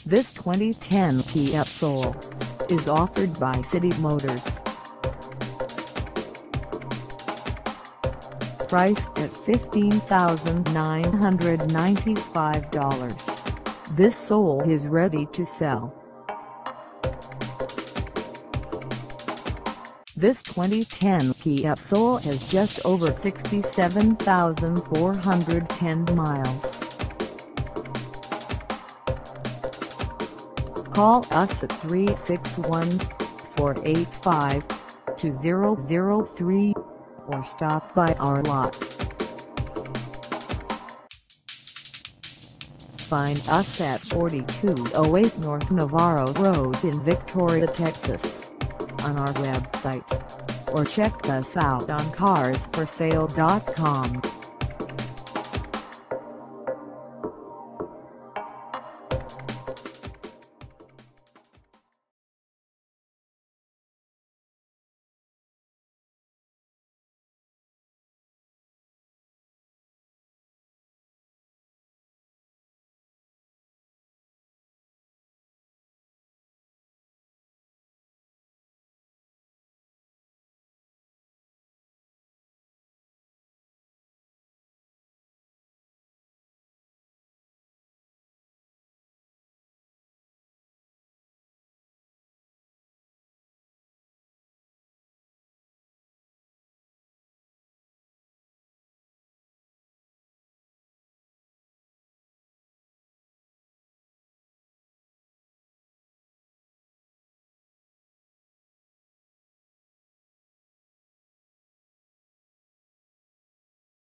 This 2010 Kia Soul is offered by City Motors. Priced at $15,995, this Soul is ready to sell. This 2010 Kia Soul has just over 67,410 miles. Call us at 361-485-2003 or stop by our lot. Find us at 4208 North Navarro Road in Victoria, Texas, on our website, or check us out on carsforsale.com.